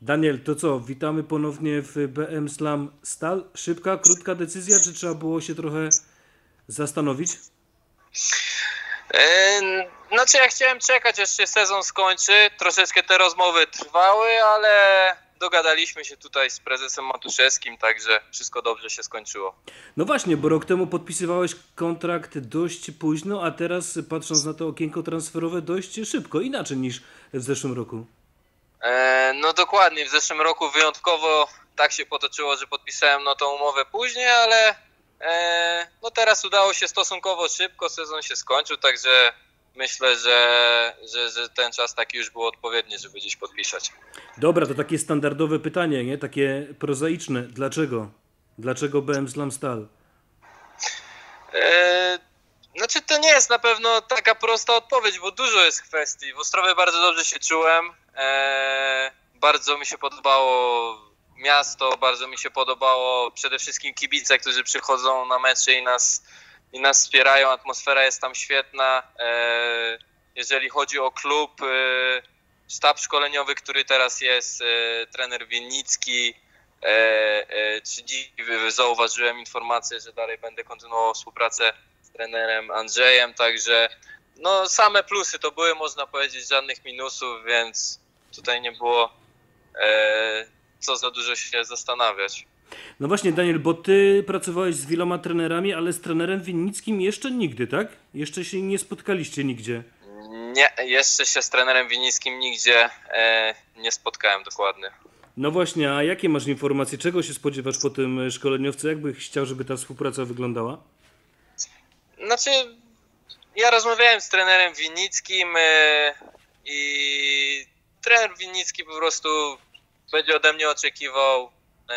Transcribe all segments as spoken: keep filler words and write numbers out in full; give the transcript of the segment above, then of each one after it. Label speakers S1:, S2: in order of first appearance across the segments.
S1: Daniel, to co? Witamy ponownie w B M Slam Stal. Szybka, krótka decyzja, czy trzeba było się trochę zastanowić?
S2: Yy, Znaczy ja chciałem czekać, aż się sezon skończy. Troszeczkę te rozmowy trwały, ale dogadaliśmy się tutaj z prezesem Matuszewskim, także wszystko dobrze się skończyło.
S1: No właśnie, bo rok temu podpisywałeś kontrakt dość późno, a teraz patrząc na to okienko transferowe dość szybko, inaczej niż w zeszłym roku.
S2: Yy, No dokładnie, w zeszłym roku wyjątkowo tak się potoczyło, że podpisałem no tą umowę później, ale yy, no teraz udało się stosunkowo szybko, sezon się skończył, także myślę, że, że, że ten czas taki już był odpowiedni, żeby gdzieś podpisać.
S1: Dobra, to takie standardowe pytanie, nie? Takie prozaiczne. Dlaczego? Dlaczego B M Slam Stal?
S2: Eee, Znaczy to nie jest na pewno taka prosta odpowiedź, bo dużo jest kwestii. W Ostrowie bardzo dobrze się czułem, eee, bardzo mi się podobało miasto, bardzo mi się podobało przede wszystkim kibice, którzy przychodzą na mecze i nas, i nas wspierają, atmosfera jest tam świetna. Eee, jeżeli chodzi o klub, eee, sztab szkoleniowy, który teraz jest, eee, trener Winnicki, E, e, czy dziś zauważyłem informację, że dalej będę kontynuował współpracę z trenerem Andrzejem, także no same plusy to były, można powiedzieć, żadnych minusów, więc tutaj nie było e, co za dużo się zastanawiać.
S1: No właśnie, Daniel, bo ty pracowałeś z wieloma trenerami, ale z trenerem Winnickim jeszcze nigdy, tak? Jeszcze się nie spotkaliście nigdzie.
S2: Nie, jeszcze się z trenerem Winnickim nigdzie e, nie spotkałem dokładnie.
S1: No właśnie, a jakie masz informacje? Czego się spodziewasz po tym szkoleniowcu? Jak byś chciał, żeby ta współpraca wyglądała?
S2: Znaczy, ja rozmawiałem z trenerem Winnickim e, i trener Winnicki po prostu będzie ode mnie oczekiwał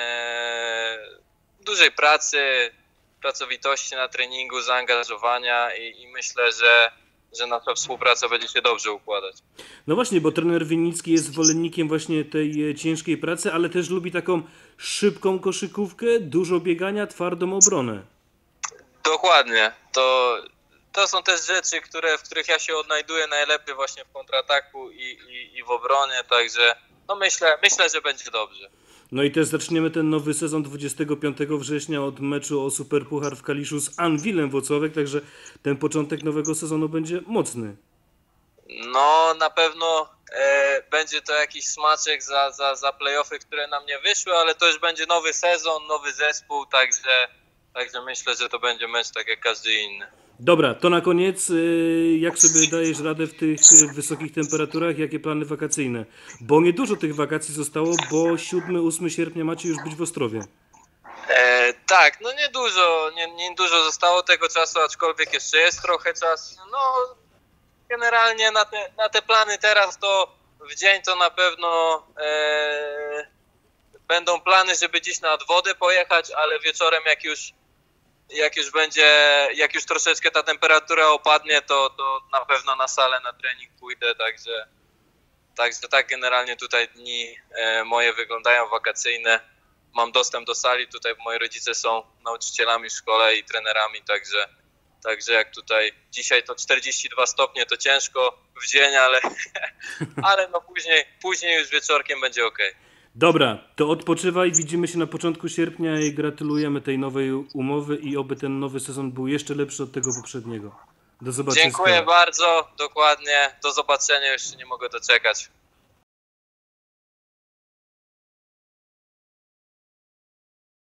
S2: e, dużej pracy, pracowitości na treningu, zaangażowania i, i myślę, że, że nasza współpraca będzie się dobrze układać.
S1: No właśnie, bo trener Winnicki jest zwolennikiem właśnie tej ciężkiej pracy, ale też lubi taką szybką koszykówkę, dużo biegania, twardą obronę.
S2: Dokładnie. To, to są też rzeczy, które, w których ja się odnajduję najlepiej właśnie w kontrataku i, i, i w obronie, także no myślę, myślę, że będzie dobrze.
S1: No i też zaczniemy ten nowy sezon dwudziestego piątego września od meczu o Superpuchar w Kaliszu z Anwilem Włocławek, także ten początek nowego sezonu będzie mocny.
S2: No na pewno e, będzie to jakiś smaczek za, za, za play-offy, które nam nie wyszły, ale to już będzie nowy sezon, nowy zespół, także, także myślę, że to będzie mecz tak jak każdy inny.
S1: Dobra, to na koniec, y, jak sobie dajesz radę w tych y, wysokich temperaturach, jakie plany wakacyjne? Bo niedużo tych wakacji zostało, bo siódmego ósmego sierpnia macie już być w Ostrowie.
S2: E, tak, no niedużo, nie, niedużo zostało tego czasu, aczkolwiek jeszcze jest trochę czasu. No generalnie na te, na te plany teraz to w dzień to na pewno e, będą plany, żeby gdzieś nad wodę pojechać, ale wieczorem jak już jak już będzie, jak już troszeczkę ta temperatura opadnie, to, to na pewno na salę, na trening pójdę, także, także tak generalnie tutaj dni e, moje wyglądają wakacyjne. Mam dostęp do sali, tutaj moi rodzice są nauczycielami w szkole i trenerami, także, także jak tutaj dzisiaj to czterdzieści dwa stopnie, to ciężko w dzień, ale, ale no później, później już wieczorkiem będzie ok.
S1: Dobra, to odpoczywaj, widzimy się na początku sierpnia i gratulujemy tej nowej umowy i oby ten nowy sezon był jeszcze lepszy od tego poprzedniego. Do zobaczenia.
S2: Dziękuję bardzo, dokładnie, do zobaczenia, już się nie mogę doczekać.